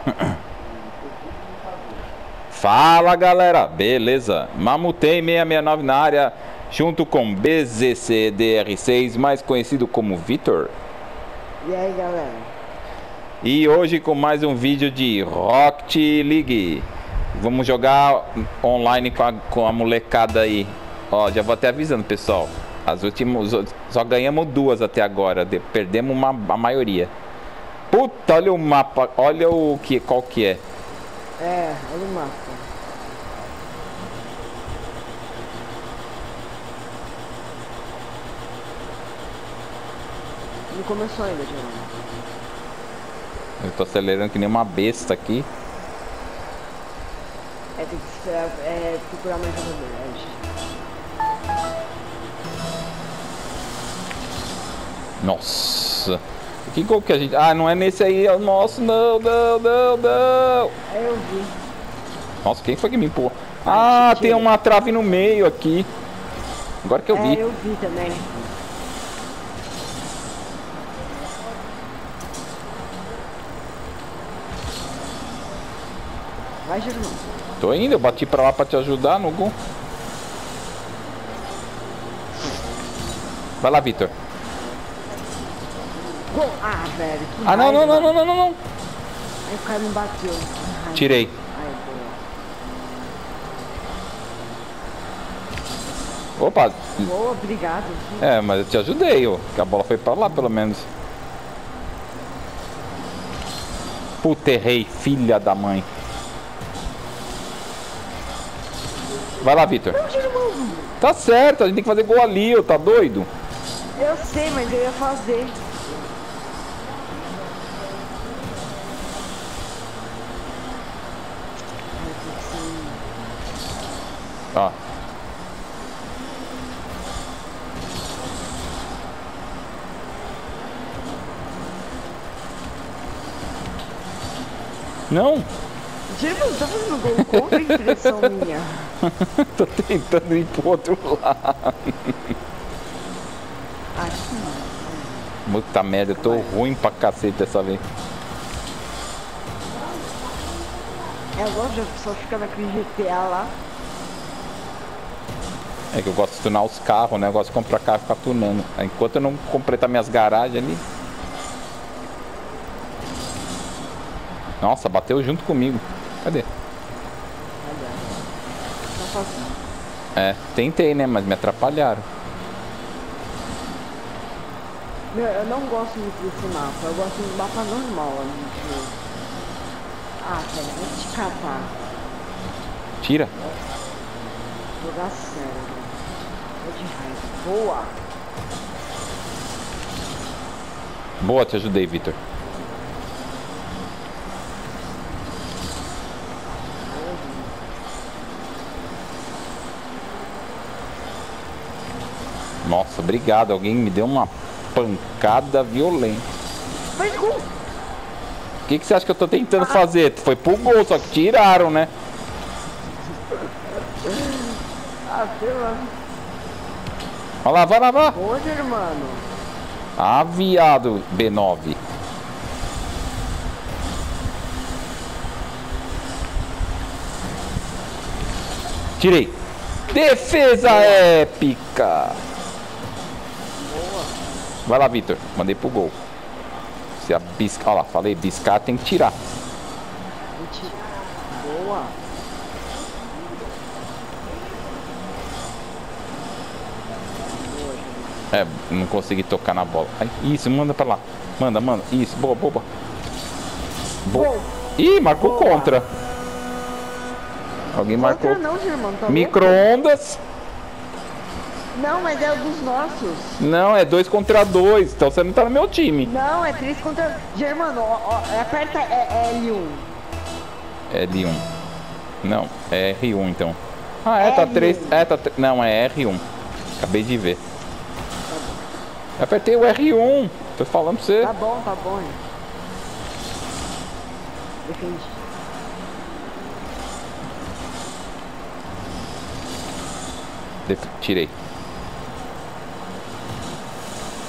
Fala galera, beleza? Mamutei 669 na área, junto com BZCDR6, mais conhecido como Vitor. E aí galera? E hoje com mais um vídeo de Rocket League. Vamos jogar online com a molecada aí. Ó, já vou até avisando, pessoal. As últimas, só ganhamos duas até agora, perdemos a maioria. Puta, olha o mapa, olha qual que é. É, olha o mapa. Não começou ainda, Germano. Eu tô acelerando que nem uma besta aqui. Tem que esperar, procurar mais jogador. Nossa. Que gol que a gente... Ah, não é nesse aí, é o nosso. Não, não, não, não. É, eu vi. Nossa, quem foi que me empurrou? Ah, tem uma trave no meio aqui. Agora que eu vi. É, eu vi também. Vai, Germano. Tô indo, eu bati pra lá pra te ajudar no gol. Vai lá, Vitor. Gol! Ah, velho. Que Ah, não, raiva. não, não, não, não, não. Aí o cara não bateu. Que raiva. Tirei. Ai, boa. Opa. Boa, obrigado. É, mas eu te ajudei, ó. Que a bola foi pra lá, pelo menos. Puta, errei, filha da mãe. Vai lá, Vitor. Não, Germano. Tá certo, a gente tem que fazer gol ali, ó. Tá doido? Eu sei, mas eu ia fazer. Ó. Não. Germano, tá fazendo gol contra a impressão minha. Tô tentando ir pro outro lado. Aqui. Puta merda, eu tô ruim pra cacete dessa vez. É lógico, a pessoa fica naquele GTA lá. É que eu gosto de tunar os carros, né? Eu gosto de comprar carro e ficar tunando. Enquanto eu não completar minhas garagens ali. Nossa, bateu junto comigo. Cadê? Não faço. É, tentei, né? Mas me atrapalharam. Meu, eu não gosto muito desse mapa. Eu gosto do mapa normal ali. Ah, velho, vou te catar. Tira. Jogar sério. Tô de raiva. Boa. Boa, te ajudei, Vitor. Nossa, obrigado. Alguém me deu uma pancada violenta. Faz gol. O que você acha que eu tô tentando fazer? Foi pro gol, só que tiraram, né? Ah, sei lá. Vai lá, vai lá, vai lá. Boa, Germano. Ah, viado, B9. Tirei. Defesa épica. Boa. Vai lá, Vitor. Mandei pro gol. Se a piscar, olha lá, falei, piscar tem que tirar. Mentira. Boa. É, não consegui tocar na bola. Ai, isso, manda pra lá. Manda, manda. Isso, boa, boa, boa. Boa. Ih, marcou Boa. contra. Alguém marcou. Contra não, Germano. Tá Micro-ondas. Não, mas é o dos nossos. Não, é 2 contra 2. Então você não tá no meu time. Não, é 3 contra... Germano, ó, aperta L1. L1. Não, é R1 então. Ah, é, tá 3. É, tá. Não, é R1. Acabei de ver. Eu apertei o R1. Tô falando pra você. Tá bom, hein. Defendi. Tirei.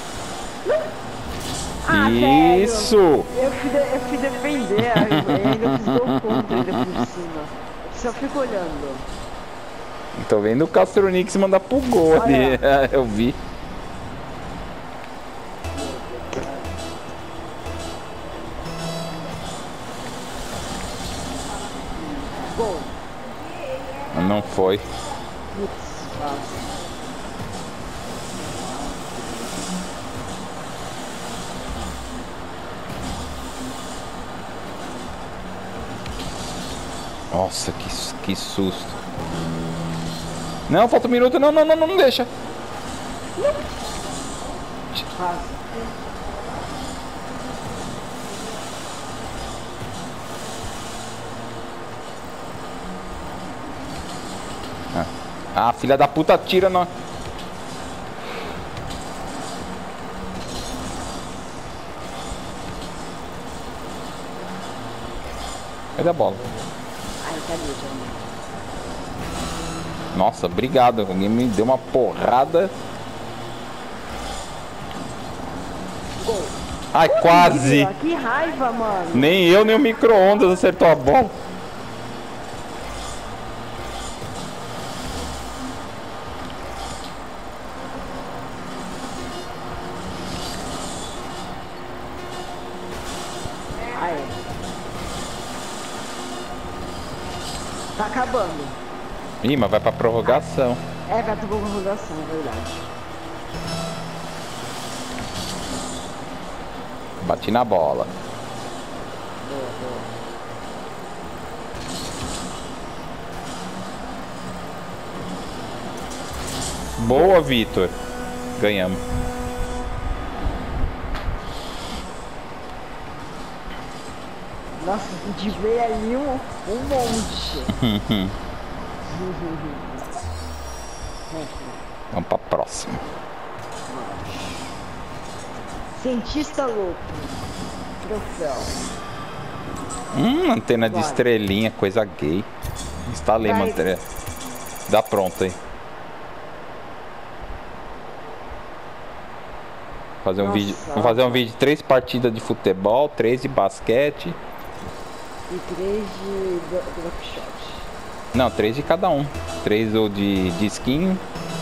Ah, Isso! sério? Eu fui defender, eu ainda dou conta ainda por cima. Só fico olhando. Tô vendo o Castronix mandar pro gol ali. Eu vi. Gol. Não foi. Putz, fácil. Nossa, que susto. Não, falta um minuto. Não, não, não, não deixa. Fácil. Ah, filha da puta, tira não. Cadê a bola? Ai, cadê, Johnny? Nossa, obrigado. Alguém me deu uma porrada. Gol. Ai, quase. Que raiva, mano. Nem eu, nem o micro-ondas acertou a bola. Aí. Tá acabando. Ih, mas vai pra prorrogação. É, vai ter prorrogação, é verdade. Bati na bola. Boa, boa. Boa, Vitor. Ganhamos. Nossa, de ver ali um monte. Vamos pra próxima. Cientista louco. Troféu. Antena de Vai. estrelinha, coisa gay. Instalei uma Vai. antena. Dá pronto aí. Fazer um Nossa, vídeo. Vamos fazer um vídeo de 3 partidas de futebol, 3 de basquete. E 3 de dropshot. Não, 3 de cada um. 3 ou de skin.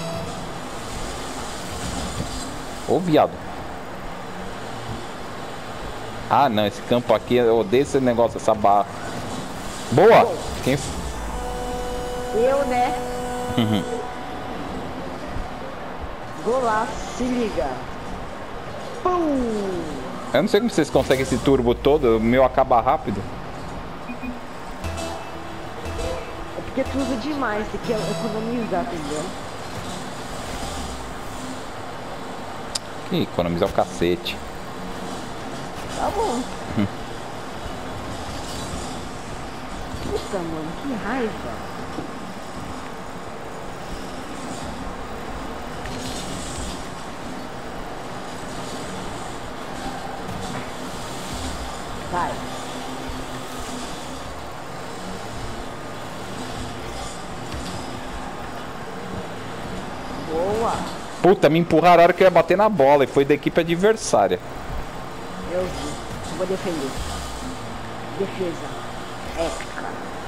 Ô, viado. Ah, não, esse campo aqui, eu odeio esse negócio, essa barra. Boa! Bom. Quem... Eu, né? Golaço, se liga. Pum! Eu não sei como vocês conseguem esse turbo todo, o meu acaba rápido. É porque tu usa demais, você quer economizar, entendeu? Que economizar o cacete. Tá bom. Puta, mano, que raiva. Vai. Boa. Puta, me empurraram a hora que eu ia bater na bola e foi da equipe adversária. Eu vi. Eu vou defender. Defesa. Épica.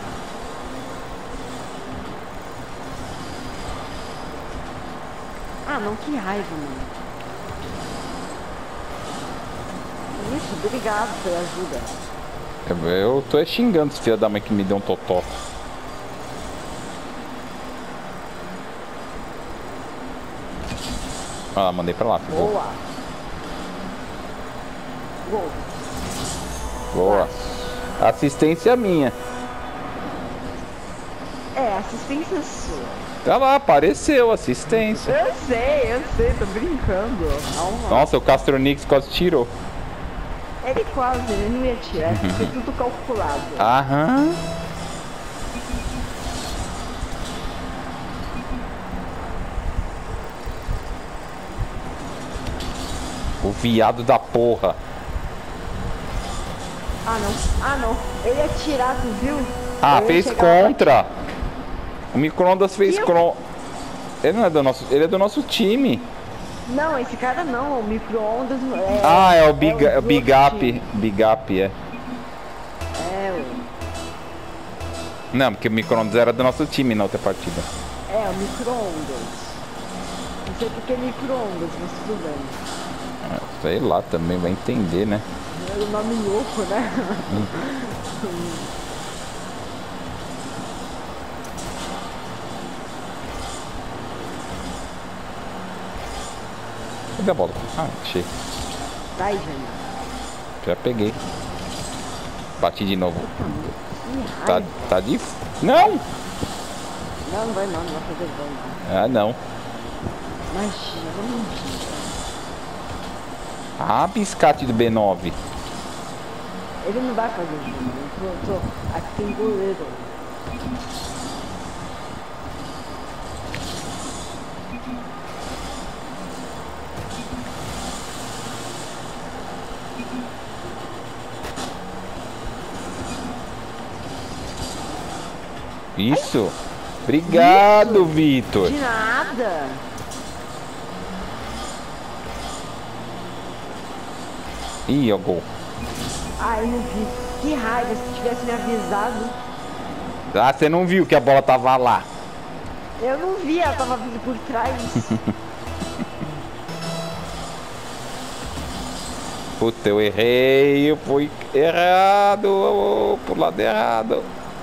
Ah, não, que raiva, mano. Isso, obrigado pela ajuda. Eu tô xingando esse filho da mãe que me deu um totó. Ah, mandei pra lá. Gol. Boa. Gol. Boa. Assistência minha. É, assistência sua. Tá lá, apareceu assistência. Eu sei, tô brincando. Calma. Nossa, o Castronix quase tirou. Ele quase, ele não ia tirar. Foi tudo calculado. Aham. O viado da porra. Ah, não. Ah, não. Ele ia tirar, tu viu? Ah, Eu ia fez chegar lá contra. O micro-ondas fez Eu? contra. Ele não é do nosso. Ele é do nosso time. Não, esse cara não. O micro-ondas é. Ah, é o Big do Up. time. Big Up, é. É, ué. Não, porque o micro-ondas era do nosso time na outra partida. É, o micro-ondas. Não sei porque é micro-ondas, mas tudo bem. Sei lá, também vai entender, né? É um nome louco, né? Cadê a bola? Ah, achei. Vai, Jana. Já peguei. Bati de novo. Que Tá, raiva. tá difícil. Não! Não vai não, não vai fazer gol não. Ah, não. Imagina, não mentira. Ah, biscate do B9. Ele não vai fazer gol. Aqui tem goleiro. Isso. Obrigado, Vitor. De nada. Ih, ó, gol. Ai, não vi. Que raiva, se tivesse me avisado. Ah, você não viu que a bola tava lá. Eu não vi, ela tava vindo por trás. Puta, eu errei. Eu fui errado. Pro lado errado.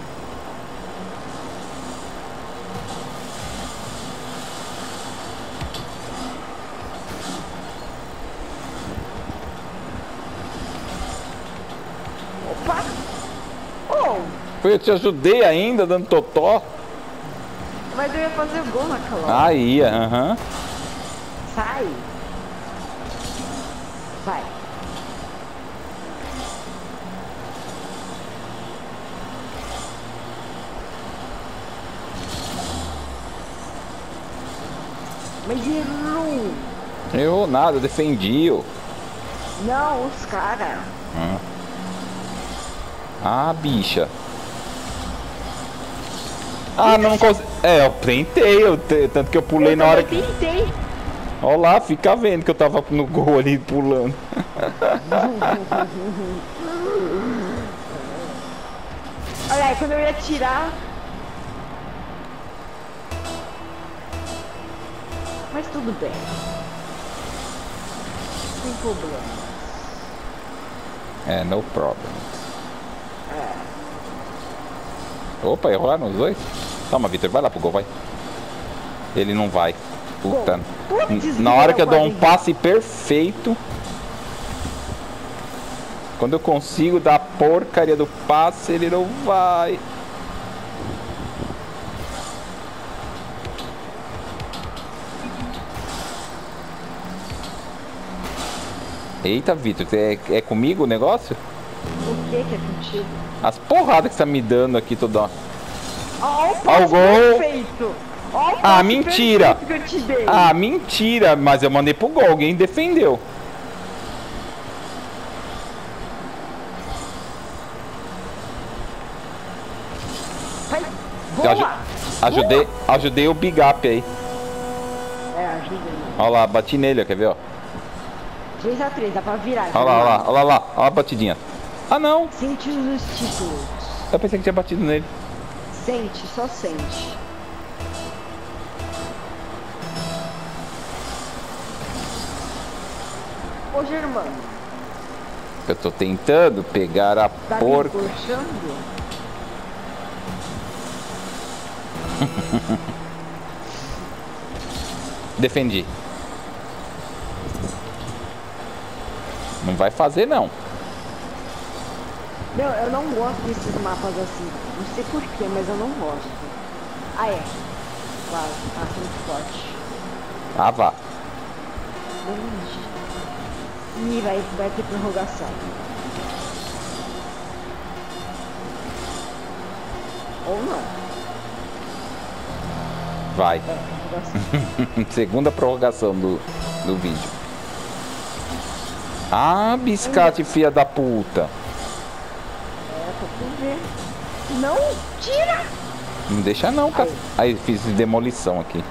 Opa! Oh! Eu te ajudei ainda, dando totó. Mas eu ia fazer o gol naquela hora. Aí, aham. Sai! Vai! Mas errou! Errou nada, defendi. Ó. Não, os caras. Ah, bicha. Ah, não consegui. É, eu tentei, tanto que eu pulei na hora que. Tentei. Olha lá, fica vendo que eu tava no gol ali pulando. Olha aí, quando eu ia tirar. Mas tudo bem. Sem problema. É, no problem. Opa, erraram os dois? Toma, Vitor, vai lá pro gol, vai. Ele não vai. Puta. Putz, Na hora que eu dou um quase. passe perfeito. Quando eu consigo dar a porcaria do passe, ele não vai. Eita, Vitor, é comigo o negócio? O que é contigo? As porradas que você tá me dando aqui toda hora. Ó, o Ó o passe gol. perfeito! Ó o Ah, passe mentira! perfeito que eu te dei. Ah, mentira! Mas eu mandei pro gol, alguém defendeu. Vai, Eu boa! ajudei o Big Up aí. É, ajuda aí. Olha lá, bati nele, ó, quer ver, ó? 3x3, dá pra virar. Olha lá, olha lá, olha lá, olha a batidinha. Ah, não! Sente os títulos. Eu pensei que tinha batido nele. Sente, só sente. Ô, Germano, Eu tô tentando pegar a tá me porca. puxando? Defendi. Não vai fazer, não. Não, eu não gosto desses mapas assim. Não sei porquê, mas eu não gosto. Ah, é. Claro, tá muito forte. Ah, vá. Ih, vai ter prorrogação. Ou não. Vai. É, prorrogação. Segunda prorrogação do vídeo. Ah, biscate, filha da puta. É, pra tu ver. Não, tira! Não deixa não, cara. Aí fiz demolição aqui.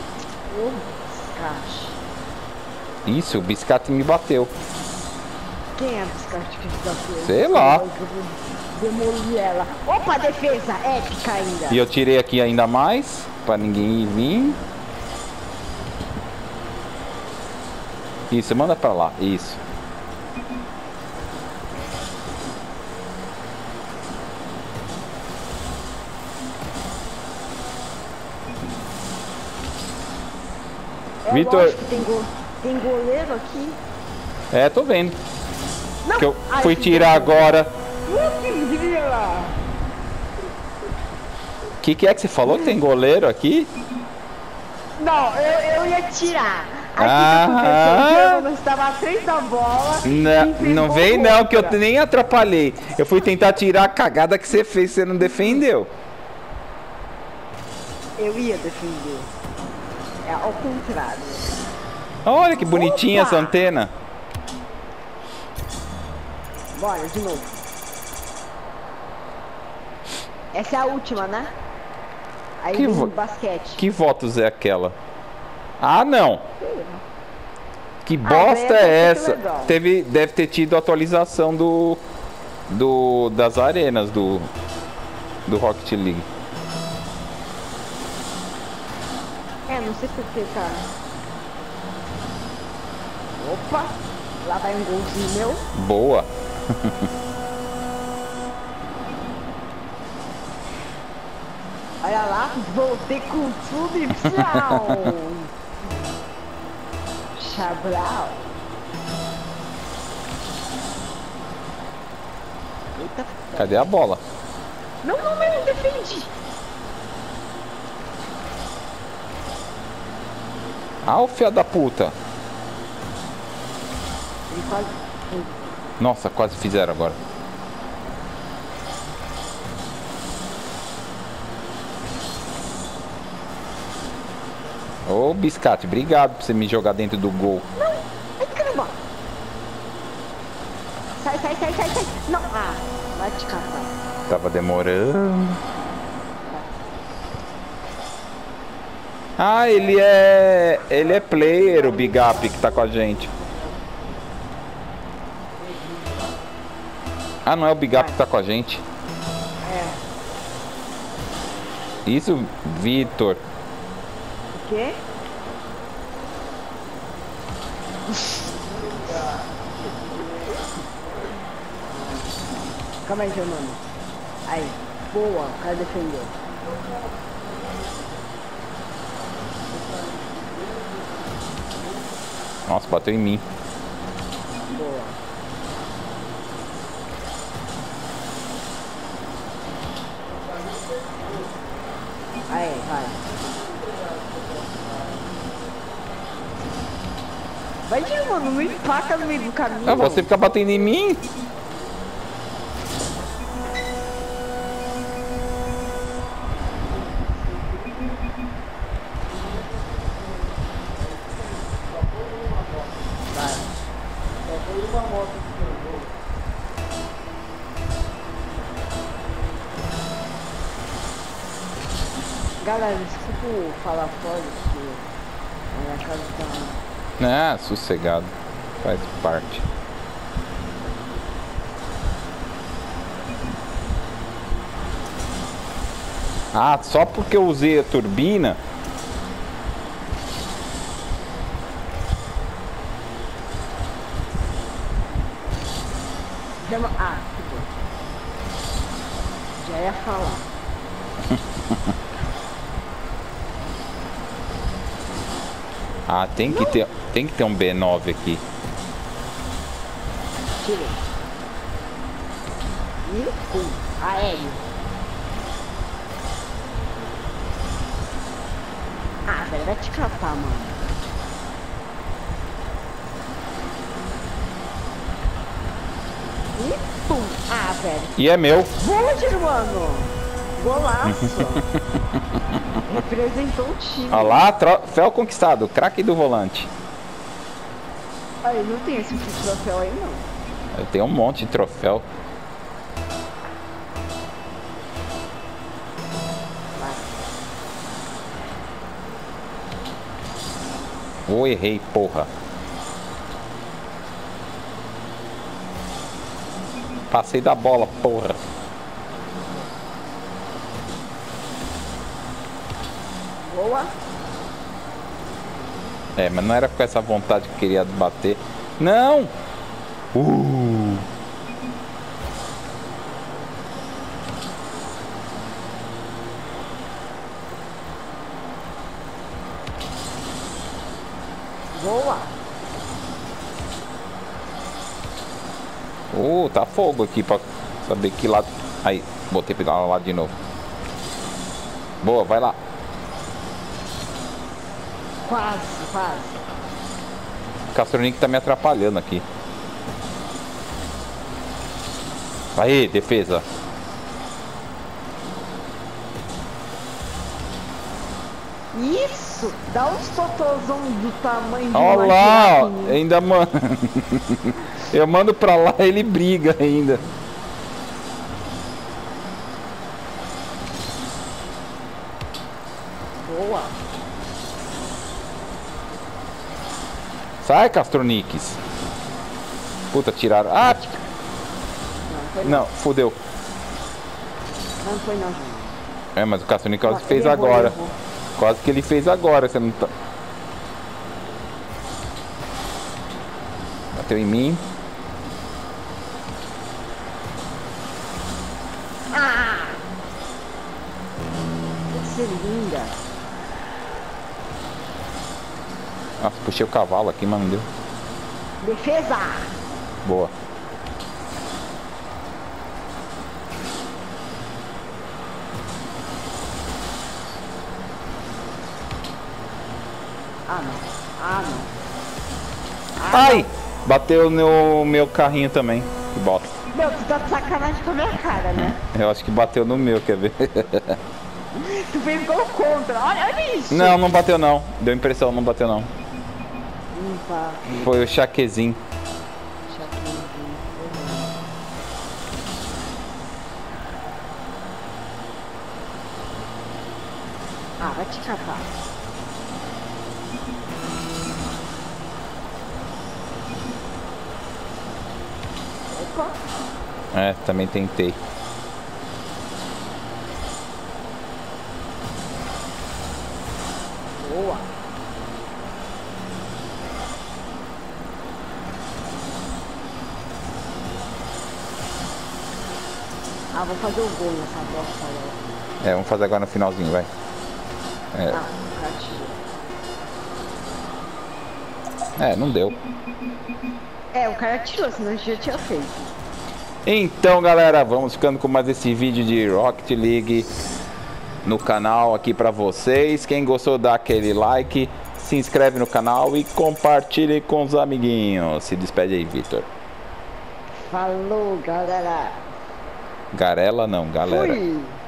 Ô, caixa. Isso, o biscate me bateu. Quem é a biscate que desafiou? Sei lá. Demolir ela. Opa, defesa épica ainda. E eu tirei aqui ainda mais, pra ninguém vir. Isso, manda pra lá, isso. Vitor, lógico, tem goleiro aqui. é, tô vendo. Não. Que eu Ai, fui tirar agora. Putz, grila. Que é que você falou que tem goleiro aqui? Não, eu ia tirar. Aí Ah, eu estava atrás da bola. não vem não, que eu nem atrapalhei. Eu fui tentar tirar a cagada que você fez, você não defendeu. Eu ia defender. É ao contrário. Olha que bonitinha Opa! essa antena. Bora, de novo. Essa é a última, né? Aí Que vem basquete. Que votos é aquela? Ah, não. Que bosta velho, é muito essa? legal. Deve ter tido atualização das arenas do Rocket League. Não sei porquê, cara. Opa! Lá vai um golzinho meu. Boa. Olha lá, voltei com tudo e tchau! Chablau! Eita. Cadê a bola? Não, eu defendi! Ah, o filho da puta. Ele quase... Nossa, quase fizeram agora. Ô, Biscate, obrigado por você me jogar dentro do gol. Não! Ai, caramba! Sai! Não! Ah, vai te catar. Tava demorando. Ah, ele é player, o Big Up que tá com a gente. Ah, não é o Big Up que tá com a gente. É. Isso, Vitor. O quê? Calma aí, Germano. Aí. Boa, o cara defendeu. Nossa, bateu em mim. Boa. Aí, vai. Vai, Germano, não empaca no meio do caminho. Ah, você fica batendo em mim? Galera, desculpa falar fora, porque a minha casa tá... Ah, sossegado. Faz parte. Ah, só porque eu usei a turbina. Ah, que bom. Já ia falar. Ah, tem que ter um B9 aqui. Tirei. E pum. Aéreo. Ah, velho, vai te catar, mano. E pum. Ah, velho. E é meu. Boa, mano. Golaço. Representou o time. Olha lá, troféu conquistado, craque do volante. Aí, não tem esse tipo de troféu aí, não. Eu tenho um monte de troféu. Vai. Errei, porra. Passei da bola, porra. Boa. É, mas não era com essa vontade que eu queria bater. Não! Boa. Tá fogo aqui pra saber que lado. Aí, botei pra lá de novo. Boa, vai lá. Quase, quase. O Castronic tá me atrapalhando aqui. Aí, defesa. Isso! Dá uns totozão do tamanho de Olha uma lá, girafinha. ainda mano. Eu mando pra lá, ele briga ainda. Boa. Sai, Castronics. Puta, tiraram. Ah, Não, foi não, fudeu. Não foi não, gente. É, mas o Castronic quase Ele fez errou, agora. ele errou. Quase que ele fez agora, você não tá. Bateu em mim. Ah! Que ser linda. Nossa, puxei o cavalo aqui, mas não deu. Defesa! Boa. Ah, não. Ah, não. Ah, Ai! Bateu no meu carrinho também. Que bosta. não. Meu, tu tá de sacanagem com a minha cara, né? Eu acho que bateu no meu, quer ver? Tu fez gol contra. Olha isso. Não, não bateu não. Deu impressão, não bateu não. Tá. Foi o chaquezinho. Ah, vai te catar. Opa. É, também tentei. Boa. Ah, vou fazer o gol nessa bosta aí. É, vamos fazer agora no finalzinho, vai. É. Ah, gatinho. É, não deu. É, o cara tirou, senão a gente já tinha feito. Então, galera, vamos ficando com mais esse vídeo de Rocket League no canal aqui pra vocês. Quem gostou, dá aquele like, se inscreve no canal e compartilhe com os amiguinhos. Se despede aí, Vitor. Falou, galera. Garela não, galera. Fui.